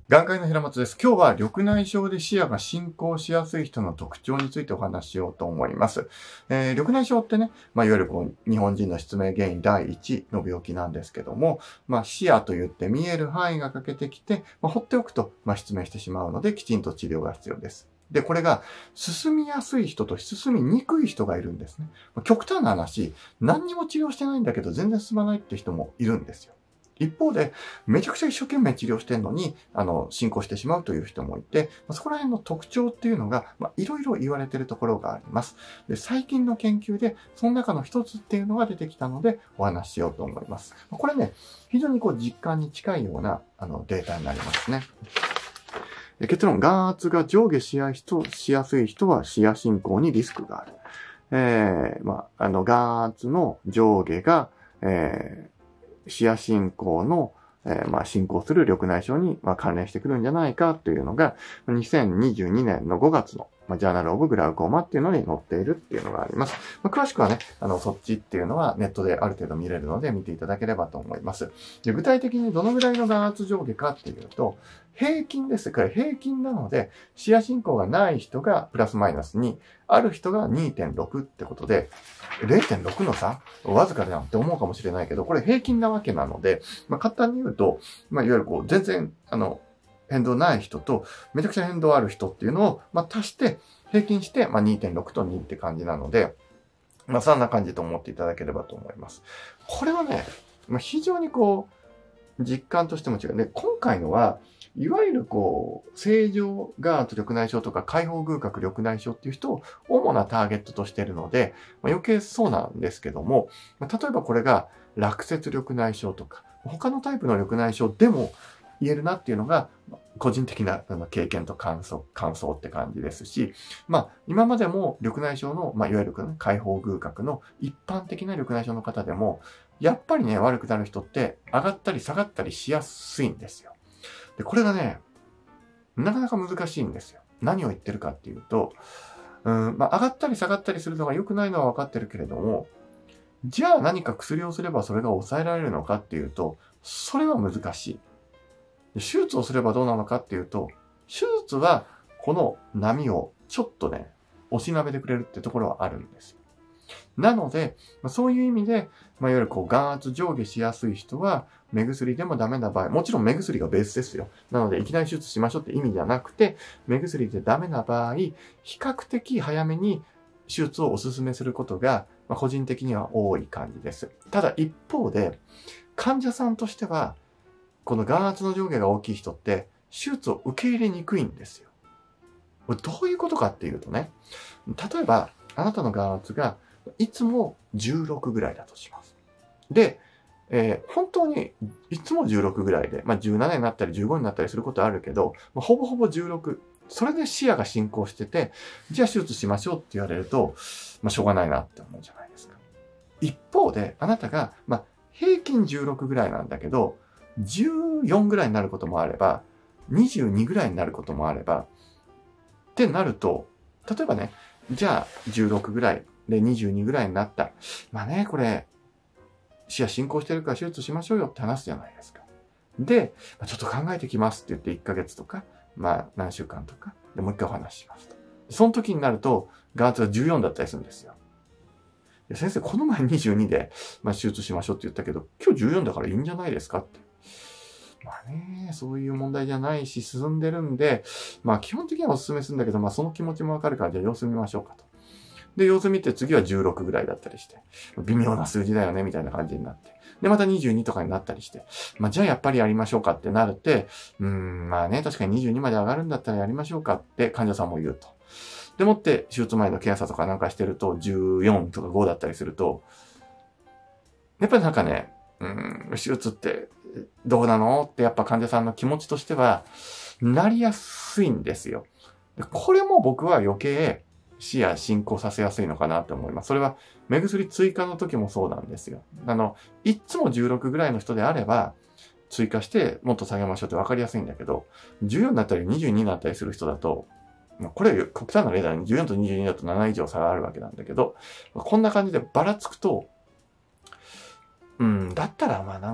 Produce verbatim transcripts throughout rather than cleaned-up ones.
眼科医の平松です。今日は緑内障で視野が進行しやすい人の特徴についてお話ししようと思います。えー、緑内障ってね、まあ、いわゆるこう日本人の失明原因第一の病気なんですけども、まあ、視野といって見える範囲が欠けてきて、まあ、放っておくと、まあ、失明してしまうので、きちんと治療が必要です。で、これが進みやすい人と進みにくい人がいるんですね。極端な話、何にも治療してないんだけど全然進まないって人もいるんですよ。一方で、めちゃくちゃ一生懸命治療してるのに、あの、進行してしまうという人もいて、そこら辺の特徴っていうのが、まあ、いろいろ言われているところがあります。で、最近の研究で、その中の一つっていうのが出てきたので、お話ししようと思います。これね、非常にこう実感に近いような、あの、データになりますね。結論、眼圧が上下しやすい人は視野進行にリスクがある。えー、まあ、あの、眼圧の上下が、えー視野進行の、えー、まあ、進行する緑内障に、まあ、関連してくるんじゃないかというのが、にせんにじゅうにねんのごがつの、まあ、ジャーナルオブグラウコーマっていうのに載っているっていうのがあります。まあ、詳しくはね、あの、そっちっていうのはネットである程度見れるので見ていただければと思います。で、具体的にどのぐらいの眼圧上下かっていうと、平均です。これ平均なので、視野進行がない人がプラスマイナスに、ある人が にてんろく ってことで、れいてんろく の差わずかだなって思うかもしれないけど、これ平均なわけなので、まあ、簡単に言うと、まあ、いわゆるこう、全然、あの、変動ない人と、めちゃくちゃ変動ある人っていうのを、まあ、足して、平均して、まあ、にてんろく とにって感じなので、まあ、そんな感じと思っていただければと思います。これはね、まあ、非常にこう、実感としても違う。で、今回のは、いわゆるこう、正常眼圧緑内障とか開放偶角緑内障っていう人を主なターゲットとしているので、まあ、余計そうなんですけども、まあ、例えばこれが落雪緑内障とか、他のタイプの緑内障でも言えるなっていうのが、個人的な経験と感想、感想って感じですし、まあ、今までも緑内障の、まあ、いわゆる開放偶角の一般的な緑内障の方でも、やっぱりね、悪くなる人って上がったり下がったりしやすいんですよ。で、これがね、なかなか難しいんですよ。何を言ってるかっていうと、うん、まあ、上がったり下がったりするのが良くないのは分かってるけれども、じゃあ何か薬をすればそれが抑えられるのかっていうと、それは難しい。手術をすればどうなのかっていうと、手術はこの波をちょっとね、押しなべてくれるってところはあるんですよ。なので、そういう意味で、まあ、いわゆるこう眼圧上下しやすい人は、目薬でもダメな場合、もちろん目薬がベースですよ。なので、いきなり手術しましょうって意味じゃなくて、目薬でダメな場合、比較的早めに手術をお勧めすることが、まあ、個人的には多い感じです。ただ一方で、患者さんとしては、この眼圧の上下が大きい人って、手術を受け入れにくいんですよ。これどういうことかっていうとね、例えば、あなたの眼圧がいつもじゅうろくぐらいだとします。で、えー、本当にいつもじゅうろくぐらいで、まあ、じゅうななになったりじゅうごになったりすることあるけど、まあ、ほぼほぼじゅうろく。それで視野が進行してて、じゃあ手術しましょうって言われると、まあ、しょうがないなって思うじゃないですか。一方で、あなたが、まあ、平均じゅうろくぐらいなんだけど、じゅうよんぐらいになることもあれば、にじゅうにぐらいになることもあれば、ってなると、例えばね、じゃあじゅうろくぐらいでにじゅうにぐらいになった。まあね、これ、視野進行してるから手術しましょうよって話じゃないですか。で、ちょっと考えてきますって言っていっかげつとか、まあ何週間とか、でもう一回お話ししますと。その時になると、眼圧がじゅうよんだったりするんですよ。先生、この前にじゅうにで、まあ、手術しましょうって言ったけど、今日じゅうよんだからいいんじゃないですかって。まあね、そういう問題じゃないし、進んでるんで、まあ基本的にはお勧めするんだけど、まあその気持ちもわかるから、じゃあ様子見ましょうかと。で、様子見て次はじゅうろくぐらいだったりして、微妙な数字だよね、みたいな感じになって。で、またにじゅうにとかになったりして、まあじゃあやっぱりやりましょうかってなるって、うーん、まあね、確かににじゅうにまで上がるんだったらやりましょうかって患者さんも言うと。でもって、手術前の検査とかなんかしてると、じゅうよんとかごだったりすると、やっぱりなんかね、うーん、手術ってどうなのってやっぱ患者さんの気持ちとしては、なりやすいんですよ。これも僕は余計視野進行させやすいのかなと思います。それは目薬追加の時もそうなんですよ。あの、いつもじゅうろくぐらいの人であれば、追加してもっと下げましょうって分かりやすいんだけど、じゅうよんになったりにじゅうにになったりする人だと、これ極端な例だね。じゅうよんとにじゅうにだとなな以上差があるわけなんだけど、こんな感じでばらつくと、うん、だったらまあなんか、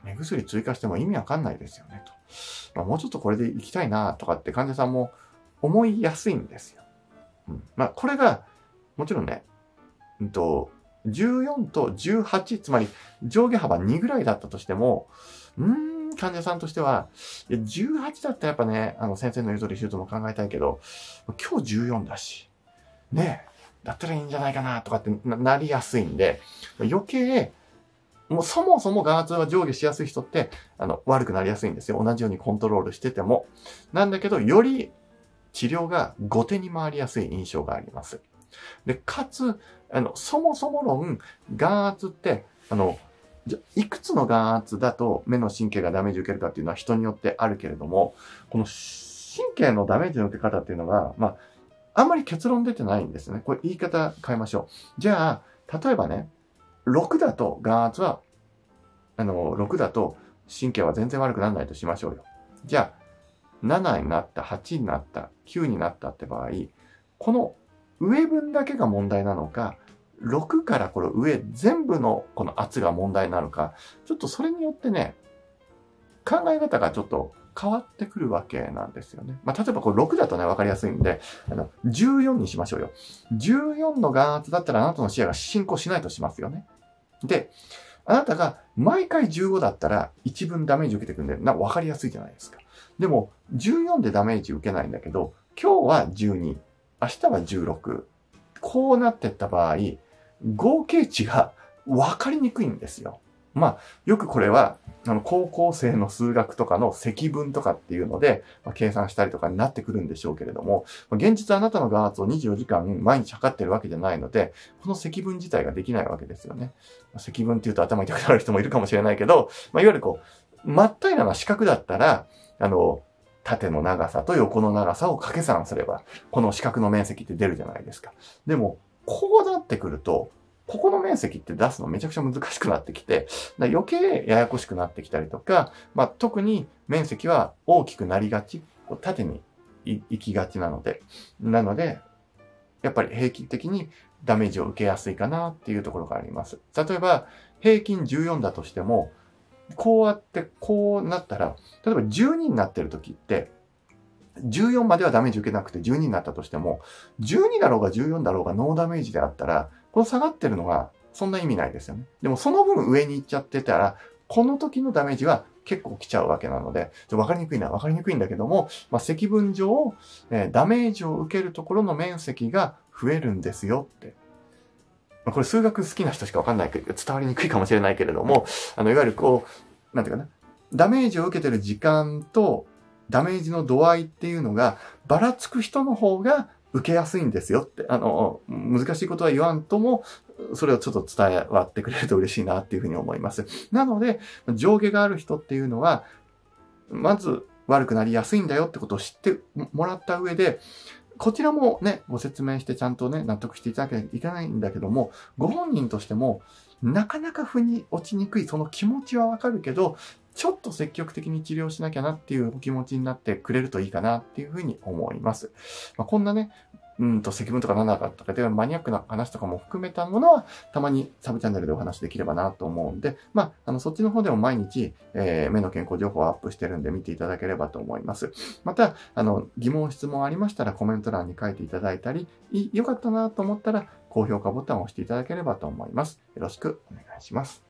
目薬追加しても意味わかんないですよね、と。まあ、もうちょっとこれでいきたいな、とかって患者さんも思いやすいんですよ。うん、まあ、これが、もちろんね、うんと、じゅうよんとじゅうはち、つまり上下幅にぐらいだったとしても、うーん、患者さんとしては、いやじゅうはちだったらやっぱね、あの先生の言う通り手術も考えたいけど、今日じゅうよんだし、ねえ、だったらいいんじゃないかなとかって な, なりやすいんで、余計、もうそもそも眼圧は上下しやすい人って、あの、悪くなりやすいんですよ。同じようにコントロールしてても。なんだけど、より治療が後手に回りやすい印象があります。で、かつ、あの、そもそも論、眼圧って、あの、じゃいくつの眼圧だと目の神経がダメージを受けるかっていうのは人によってあるけれども、この神経のダメージの受け方っていうのが、まあ、あんまり結論出てないんですね。これ言い方変えましょう。じゃあ、例えばね、ろくだと眼圧は、あの、ろくだと神経は全然悪くならないとしましょうよ。じゃあ、ななになった、はちになった、きゅうになったって場合、この上分だけが問題なのか、ろくからこの上全部のこの圧が問題なのか、ちょっとそれによってね、考え方がちょっと変わってくるわけなんですよね。まあ、例えばこれろくだとね、わかりやすいんで、あの、じゅうよんにしましょうよ。じゅうよんの眼圧だったらあなたの視野が進行しないとしますよね。で、あなたが毎回じゅうごだったら一分ダメージ受けてくるんで、な、わかりやすいじゃないですか。でも、じゅうよんでダメージ受けないんだけど、今日はじゅうに、明日はじゅうろく。こうなってった場合、合計値が分かりにくいんですよ。まあ、よくこれは、あの、高校生の数学とかの積分とかっていうので、まあ、計算したりとかになってくるんでしょうけれども、現実あなたの眼圧をにじゅうよじかん毎日測ってるわけじゃないので、この積分自体ができないわけですよね。積分っていうと頭痛くなる人もいるかもしれないけど、まあ、いわゆるこう、真っ平らな四角だったら、あの、縦の長さと横の長さを掛け算すれば、この四角の面積って出るじゃないですか。でも、こうなってくると、ここの面積って出すのめちゃくちゃ難しくなってきて、余計ややこしくなってきたりとか、まあ、特に面積は大きくなりがち、縦に行きがちなので、なので、やっぱり平均的にダメージを受けやすいかなっていうところがあります。例えば、平均じゅうよんだとしても、こうやってこうなったら、例えばじゅうにになってる時って、じゅうよんまではダメージ受けなくてじゅうにになったとしても、じゅうにだろうがじゅうよんだろうがノーダメージであったら、この下がってるのがそんな意味ないですよね。でもその分上に行っちゃってたら、この時のダメージは結構来ちゃうわけなので、わかりにくいな、わかりにくいんだけども、まあ、積分上、えー、ダメージを受けるところの面積が増えるんですよって。まあ、これ数学好きな人しかわかんないけど、伝わりにくいかもしれないけれども、あの、いわゆるこう、なんていうかな、ダメージを受けてる時間と、ダメージの度合いっていうのがばらつく人の方が受けやすいんですよって、あの、難しいことは言わんとも、それをちょっと伝わってくれると嬉しいなっていうふうに思います。なので、上下がある人っていうのは、まず悪くなりやすいんだよってことを知ってもらった上で、こちらもね、ご説明してちゃんとね、納得していただけないといけないんだけども、ご本人としても、なかなか腑に落ちにくい、その気持ちはわかるけど、ちょっと積極的に治療しなきゃなっていうお気持ちになってくれるといいかなっていうふうに思います。まあ、こんなね、うんと積分とかなんだかとかでマニアックな話とかも含めたものはたまにサブチャンネルでお話できればなと思うんで、まあ、あの、そっちの方でも毎日、えー、目の健康情報をアップしてるんで見ていただければと思います。また、あの、疑問、質問ありましたらコメント欄に書いていただいたり、良かったなと思ったら高評価ボタンを押していただければと思います。よろしくお願いします。